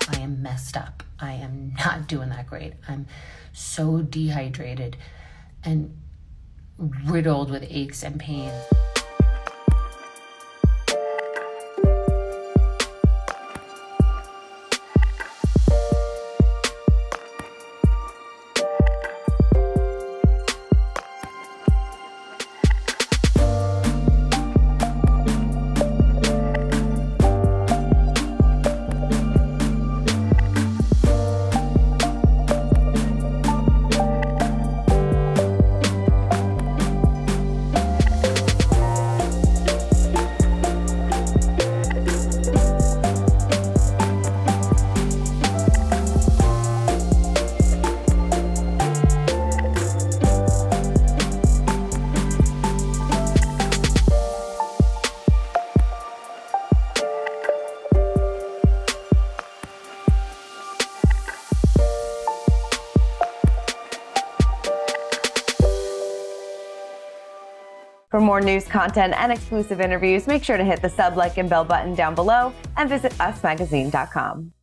I am messed up. I am not doing that great. I'm so dehydrated and riddled with aches and pains. For more news, content, and exclusive interviews, make sure to hit the sub, like, and bell button down below and visit usmagazine.com.